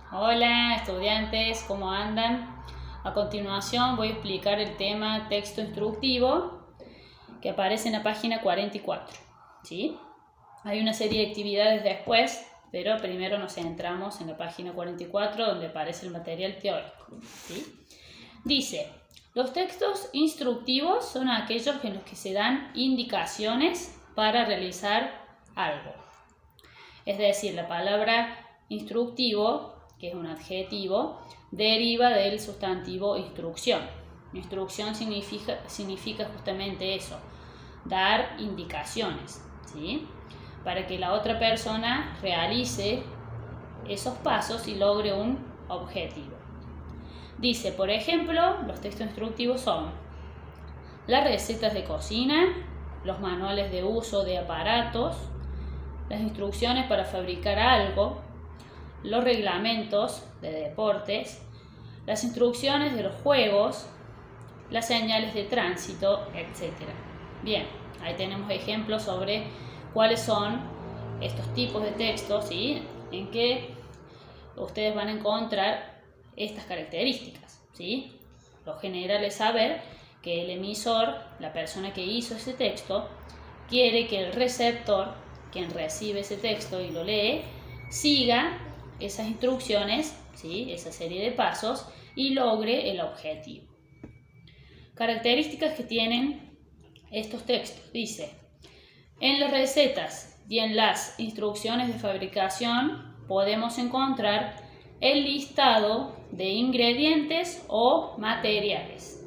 Hola estudiantes, ¿cómo andan? A continuación voy a explicar el tema texto instructivo que aparece en la página 44. ¿Sí? Hay una serie de actividades después, pero primero nos centramos en la página 44 donde aparece el material teórico. ¿Sí? Dice, los textos instructivos son aquellos en los que se dan indicaciones para realizar algo. Es decir, la palabra instructivo, que es un adjetivo, deriva del sustantivo instrucción. Instrucción significa justamente eso, dar indicaciones, ¿sí? Para que la otra persona realice esos pasos y logre un objetivo. Dice, por ejemplo, los textos instructivos son las recetas de cocina, los manuales de uso de aparatos, las instrucciones para fabricar algo, los reglamentos de deportes, las instrucciones de los juegos, las señales de tránsito, etc. Bien, ahí tenemos ejemplos sobre cuáles son estos tipos de textos, ¿sí? En que ustedes van a encontrar estas características, ¿sí? Lo general es saber que el emisor, la persona que hizo ese texto, quiere que el receptor, quien recibe ese texto y lo lee, siga esas instrucciones, ¿sí? Esa serie de pasos y logre el objetivo. Características que tienen estos textos. Dice, en las recetas y en las instrucciones de fabricación podemos encontrar el listado de ingredientes o materiales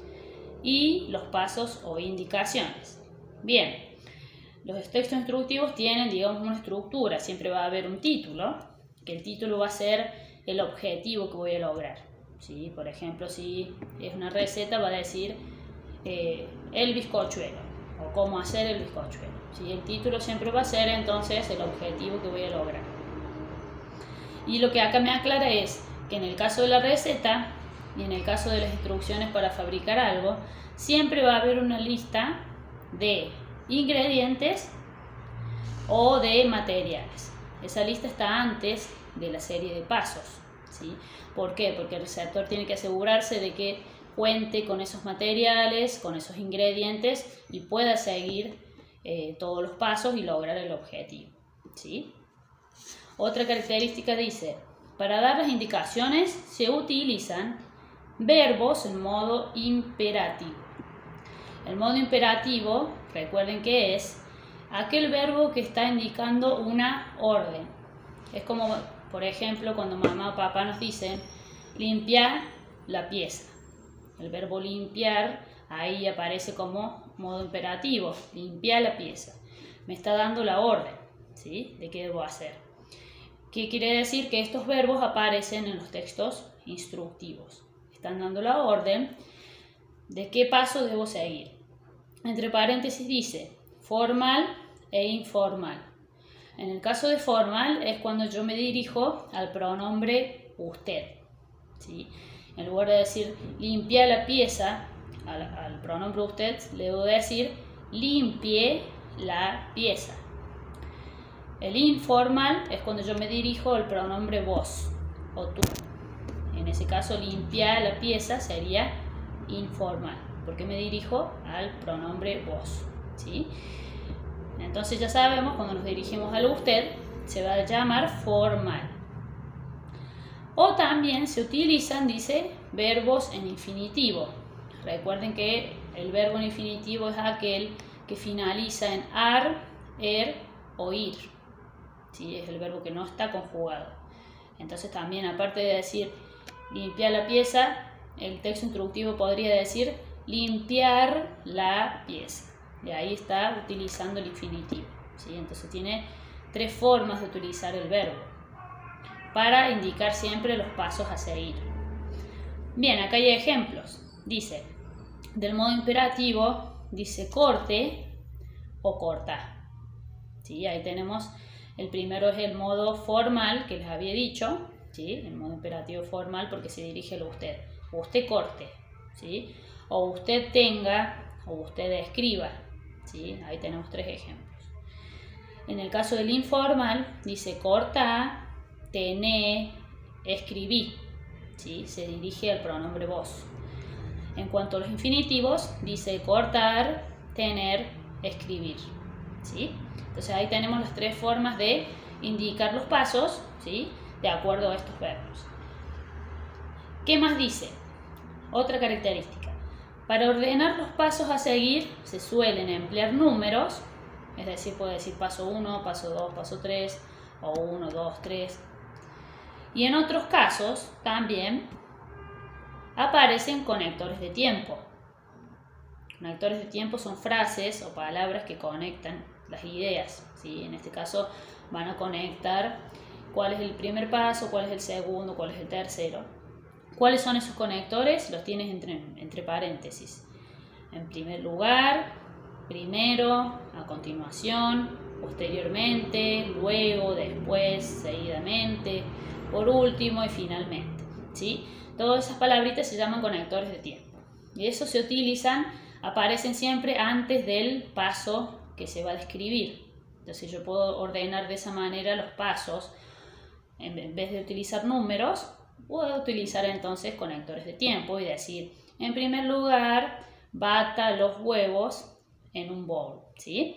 y los pasos o indicaciones. Bien, los textos instructivos tienen, digamos, una estructura. Siempre va a haber un título, que el título va a ser el objetivo que voy a lograr, ¿sí? Por ejemplo, si es una receta, va a decir el bizcochuelo o cómo hacer el bizcochuelo, ¿sí? El título siempre va a ser entonces el objetivo que voy a lograr. Y lo que acá me aclara es que en el caso de la receta y en el caso de las instrucciones para fabricar algo, siempre va a haber una lista de ingredientes o de materiales. Esa lista está antes de la serie de pasos, ¿sí? ¿Por qué? Porque el receptor tiene que asegurarse de que cuente con esos materiales, con esos ingredientes y pueda seguir todos los pasos y lograr el objetivo, ¿sí? Otra característica dice, para dar las indicaciones se utilizan verbos en modo imperativo. El modo imperativo, recuerden que es aquel verbo que está indicando una orden. Es como, por ejemplo, cuando mamá o papá nos dicen limpiar la pieza. El verbo limpiar ahí aparece como modo imperativo, limpiar la pieza. Me está dando la orden, ¿sí? De qué debo hacer. ¿Qué quiere decir? Que estos verbos aparecen en los textos instructivos. Están dando la orden de qué paso debo seguir. Entre paréntesis dice formal e informal. En el caso de formal es cuando yo me dirijo al pronombre usted, ¿sí? En lugar de decir limpia la pieza, al pronombre usted le debo decir limpie la pieza. El informal es cuando yo me dirijo al pronombre vos o tú. En ese caso limpia la pieza sería informal, porque me dirijo al pronombre vos, ¿sí? Entonces ya sabemos, cuando nos dirigimos al usted, se va a llamar formal. O también se utilizan, dice, verbos en infinitivo. Recuerden que el verbo en infinitivo es aquel que finaliza en ar, er o ir, ¿sí? Es el verbo que no está conjugado. Entonces también, aparte de decir limpiar la pieza, el texto instructivo podría decir limpiar la pieza. Y ahí está utilizando el infinitivo, ¿sí? Entonces tiene tres formas de utilizar el verbo para indicar siempre los pasos a seguir. Bien, acá hay ejemplos. Dice, del modo imperativo, dice corte o corta, ¿sí? Ahí tenemos, el primero es el modo formal que les había dicho, ¿sí? El modo imperativo formal porque se dirige a usted. Usted corte, ¿sí? O usted tenga o usted escriba, ¿sí? Ahí tenemos tres ejemplos. En el caso del informal dice corta, tené, escribí, ¿sí? Se dirige al pronombre vos. En cuanto a los infinitivos, dice cortar, tener, escribir, ¿sí? Entonces ahí tenemos las tres formas de indicar los pasos, ¿sí? De acuerdo a estos verbos. ¿Qué más dice? Otra característica. Para ordenar los pasos a seguir se suelen emplear números, es decir, puede decir paso 1, paso 2, paso 3, o 1, 2, 3. Y en otros casos también aparecen conectores de tiempo. Conectores de tiempo son frases o palabras que conectan las ideas, ¿sí? En este caso van a conectar cuál es el primer paso, cuál es el segundo, cuál es el tercero. ¿Cuáles son esos conectores? Los tienes entre paréntesis. En primer lugar, primero, a continuación, posteriormente, luego, después, seguidamente, por último y finalmente, ¿sí? Todas esas palabritas se llaman conectores de tiempo. Y esos se utilizan, aparecen siempre antes del paso que se va a describir. Entonces yo puedo ordenar de esa manera los pasos. En vez de utilizar números, puedo utilizar entonces conectores de tiempo y decir, en primer lugar, bata los huevos en un bol, ¿sí?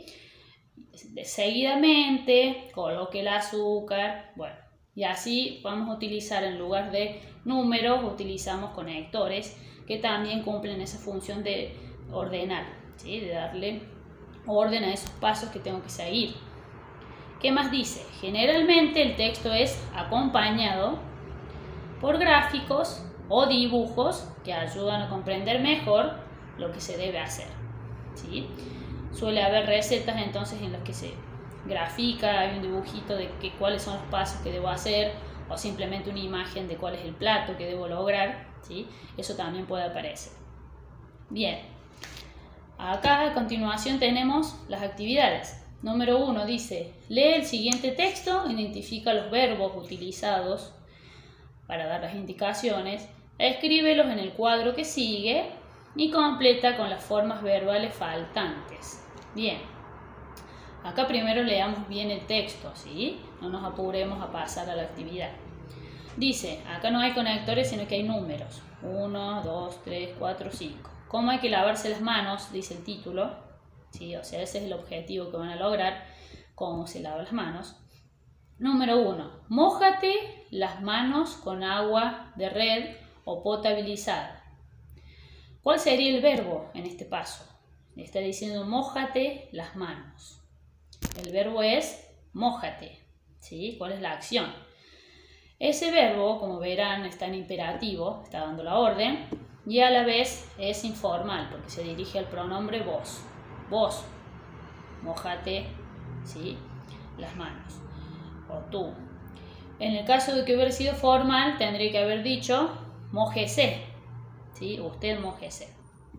Seguidamente, coloque el azúcar, bueno, y así vamos a utilizar en lugar de números, utilizamos conectores que también cumplen esa función de ordenar, ¿sí? De darle orden a esos pasos que tengo que seguir. ¿Qué más dice? Generalmente el texto es acompañado por gráficos o dibujos que ayudan a comprender mejor lo que se debe hacer, ¿sí? Suele haber recetas entonces en las que se grafica, hay un dibujito de cuáles son los pasos que debo hacer o simplemente una imagen de cuál es el plato que debo lograr, ¿sí? Eso también puede aparecer. Bien, acá a continuación tenemos las actividades. Número 1 dice, lee el siguiente texto, identifica los verbos utilizados para dar las indicaciones, escríbelos en el cuadro que sigue y completa con las formas verbales faltantes. Bien, acá primero leamos bien el texto, ¿sí? No nos apuremos a pasar a la actividad. Dice, acá no hay conectores, sino que hay números. 1, 2, 3, 4, 5. ¿Cómo hay que lavarse las manos? Dice el título, ¿sí? O sea, ese es el objetivo que van a lograr, cómo se lavan las manos. Número 1. Mójate las manos con agua de red o potabilizada. ¿Cuál sería el verbo en este paso? Está diciendo mójate las manos. El verbo es mójate, ¿sí? ¿Cuál es la acción? Ese verbo, como verán, está en imperativo, está dando la orden, y a la vez es informal, porque se dirige al pronombre vos. Vos, mójate, ¿sí? Las manos. O tú. En el caso de que hubiera sido formal, tendría que haber dicho mójese, ¿sí? Usted mójese.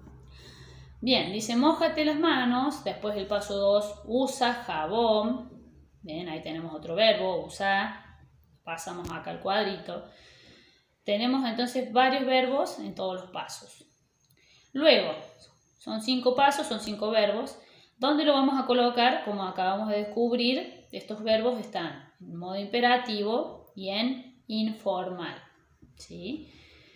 Bien, dice mójate las manos. Después el paso 2, usa jabón. Bien, ahí tenemos otro verbo, usar. Pasamos acá al cuadrito. Tenemos entonces varios verbos en todos los pasos. Luego, son 5 pasos, son 5 verbos. ¿Dónde lo vamos a colocar? Como acabamos de descubrir, estos verbos están en modo imperativo y en informal, ¿sí?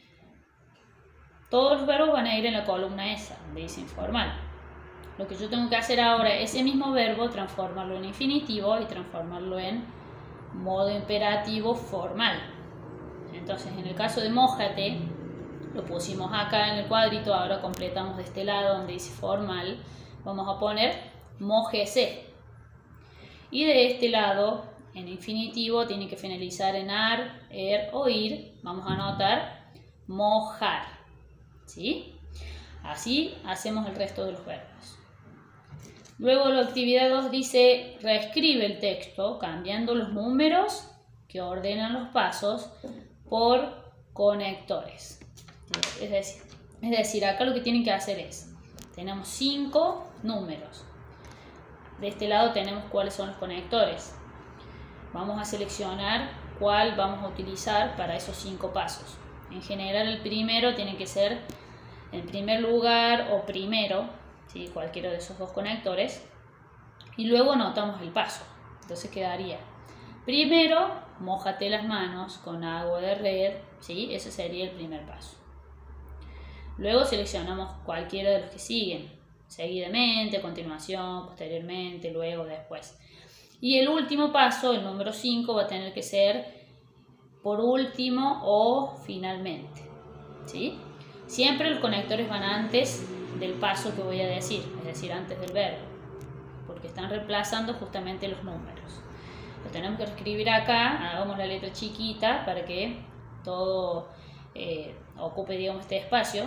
Todos los verbos van a ir en la columna esa, donde dice informal. Lo que yo tengo que hacer ahora es ese mismo verbo, transformarlo en infinitivo y transformarlo en modo imperativo formal. Entonces, en el caso de mójate, lo pusimos acá en el cuadrito, ahora completamos de este lado donde dice formal, vamos a poner mójese. Y de este lado, en infinitivo, tiene que finalizar en ar, er o ir. Vamos a anotar mojar, ¿sí? Así hacemos el resto de los verbos. Luego la actividad 2 dice, reescribe el texto cambiando los números que ordenan los pasos por conectores. Es decir, acá lo que tienen que hacer es, tenemos 5 números. De este lado tenemos cuáles son los conectores. Vamos a seleccionar cuál vamos a utilizar para esos 5 pasos. En general el primero tiene que ser en primer lugar o primero, ¿sí? Cualquiera de esos dos conectores. Y luego anotamos el paso. Entonces quedaría primero mójate las manos con agua de red, ¿sí? Ese sería el primer paso. Luego seleccionamos cualquiera de los que siguen, seguidamente, a continuación, posteriormente, luego, después. Y el último paso, el número 5, va a tener que ser por último o finalmente, ¿sí? Siempre los conectores van antes del paso que voy a decir, es decir, antes del verbo, porque están reemplazando justamente los números. Lo tenemos que escribir acá, hagamos la letra chiquita para que todo ocupe, digamos, este espacio.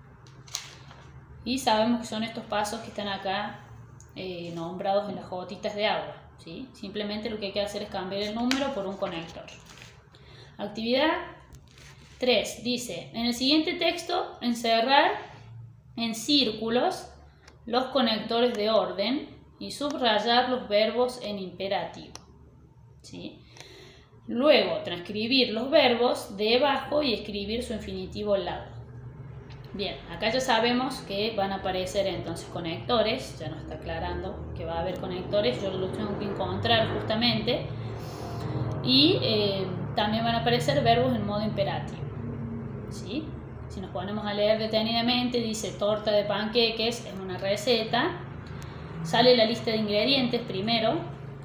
Y sabemos que son estos pasos que están acá nombrados en las gotitas de agua, ¿sí? Simplemente lo que hay que hacer es cambiar el número por un conector. Actividad 3 dice, en el siguiente texto, encerrar en círculos los conectores de orden y subrayar los verbos en imperativo, ¿sí? Luego, transcribir los verbos debajo y escribir su infinitivo al lado. Bien, acá ya sabemos que van a aparecer entonces conectores, ya nos está aclarando que va a haber conectores, yo los tengo que encontrar justamente, y también van a aparecer verbos en modo imperativo, ¿sí? Si nos ponemos a leer detenidamente, dice torta de panqueques en una receta, sale la lista de ingredientes primero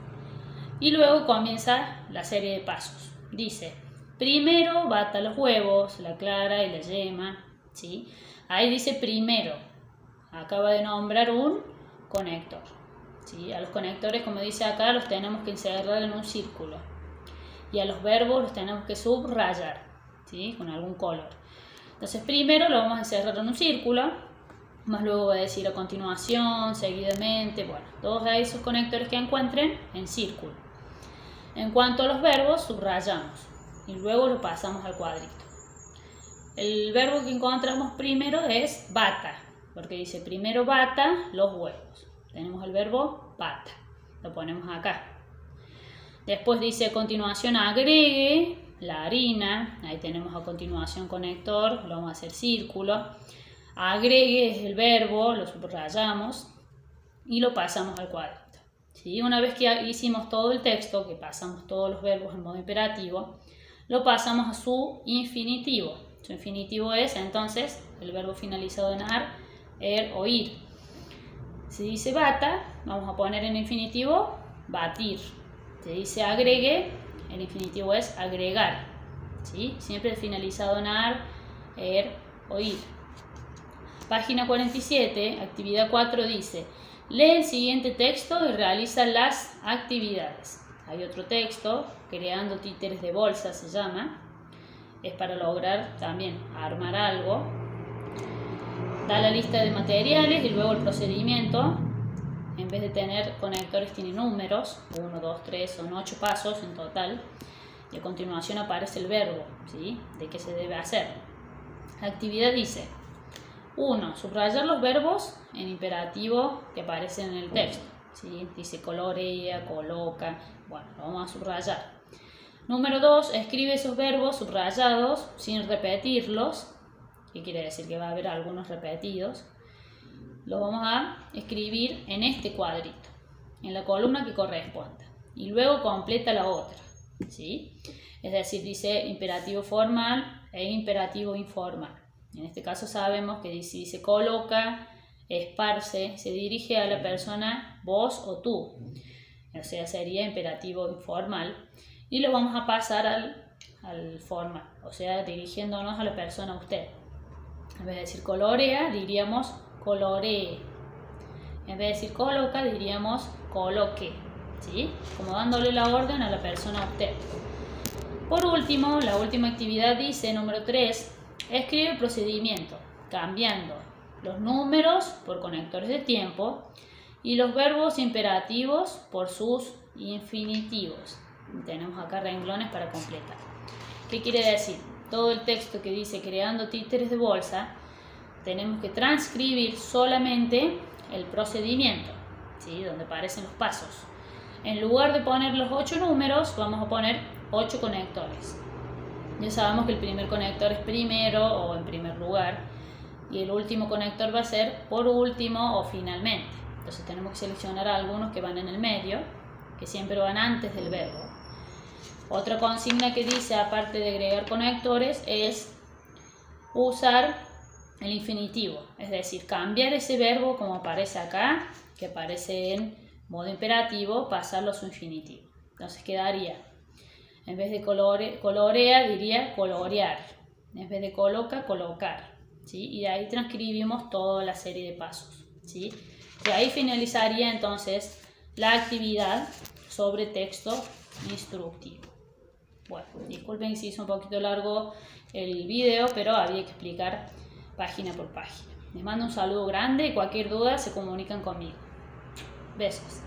y luego comienza la serie de pasos. Dice, primero bata los huevos, la clara y la yema, ¿sí? Ahí dice primero, acaba de nombrar un conector, ¿sí? A los conectores, como dice acá, los tenemos que encerrar en un círculo y a los verbos los tenemos que subrayar, ¿sí? Con algún color. Entonces primero lo vamos a encerrar en un círculo, más luego va a decir a continuación, seguidamente, bueno, todos esos conectores que encuentren en círculo. En cuanto a los verbos, subrayamos y luego lo pasamos al cuadrito. El verbo que encontramos primero es bata, porque dice primero bata los huevos. Tenemos el verbo bata, lo ponemos acá. Después dice a continuación agregue la harina, ahí tenemos a continuación conector, lo vamos a hacer círculo. Agregue es el verbo, lo subrayamos y lo pasamos al cuadrito. ¿Sí? Una vez que hicimos todo el texto, que pasamos todos los verbos en modo imperativo, lo pasamos a su infinitivo. Su infinitivo es entonces el verbo finalizado en ar, o ir. Si dice bata, vamos a poner en infinitivo batir. Si dice agregue, el infinitivo es agregar, ¿sí? Siempre finalizado en ar, o ir. Página 47, actividad 4 dice, lee el siguiente texto y realiza las actividades. Hay otro texto, creando títeres de bolsa se llama, es para lograr también armar algo. Da la lista de materiales y luego el procedimiento. En vez de tener conectores tiene números, 1, 2, 3, son 8 pasos en total. Y a continuación aparece el verbo, ¿sí? De qué se debe hacer. La actividad dice, 1. Subrayar los verbos en imperativo que aparecen en el texto, ¿sí? Dice colorea, coloca, bueno, lo vamos a subrayar. Número 2. Escribe esos verbos subrayados sin repetirlos, que quiere decir que va a haber algunos repetidos. Los vamos a escribir en este cuadrito, en la columna que corresponda, y luego completa la otra, ¿sí? Es decir, dice imperativo formal e imperativo informal. En este caso sabemos que si dice coloca, esparce, se dirige a la persona vos o tú, o sea, sería imperativo informal, y lo vamos a pasar al formal, o sea, dirigiéndonos a la persona usted. En vez de decir colorea, diríamos coloree. En vez de decir coloca, diríamos coloque, ¿sí? Como dándole la orden a la persona a usted. Por último, la última actividad dice, número 3, escribe el procedimiento, cambiando los números por conectores de tiempo y los verbos imperativos por sus infinitivos. Tenemos acá renglones para completar. ¿Qué quiere decir? Todo el texto que dice creando títeres de bolsa, tenemos que transcribir solamente el procedimiento, ¿sí? Donde aparecen los pasos. En lugar de poner los 8 números, vamos a poner 8 conectores. Ya sabemos que el primer conector es primero o en primer lugar, y el último conector va a ser por último o finalmente. Entonces tenemos que seleccionar algunos que van en el medio, que siempre van antes del verbo. Otra consigna que dice, aparte de agregar conectores, es usar el infinitivo, es decir, cambiar ese verbo como aparece acá, que aparece en modo imperativo, pasarlo a su infinitivo. Entonces quedaría, en vez de colorea, diría colorear, en vez de coloca, colocar, ¿sí? Y de ahí transcribimos toda la serie de pasos, ¿sí? Y ahí finalizaría entonces la actividad sobre texto instructivo. Bueno, disculpen si hizo un poquito largo el video, pero había que explicar página por página. Les mando un saludo grande y cualquier duda se comunican conmigo. Besos.